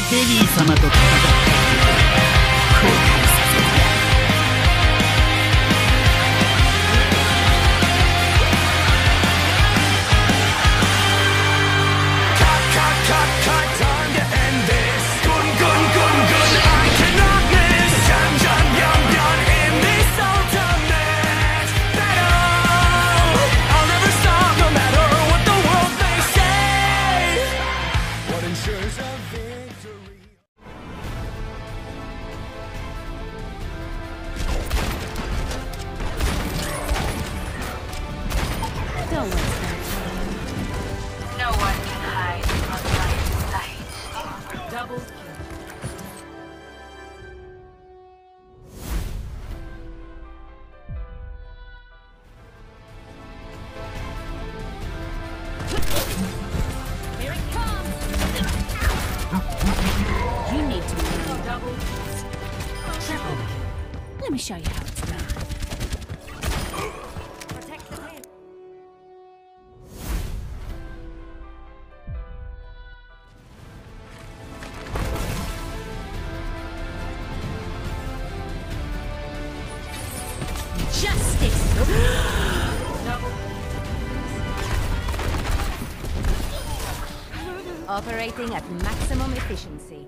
ベリー様と戦った後悔させてやる。 Let me show you how it's done. Protect the pin. Justice! Operating at maximum efficiency.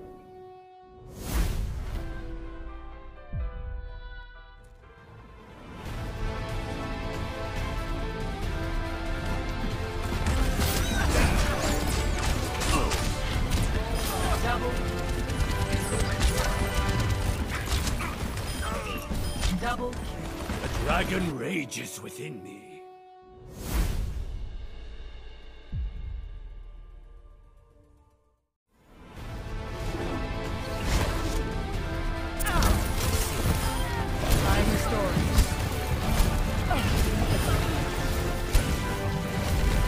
Double kill. The dragon rages within me. I'm restored.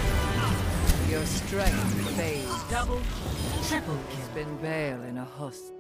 Your strength fades. Double, triple kill. Spin Bale in a husk.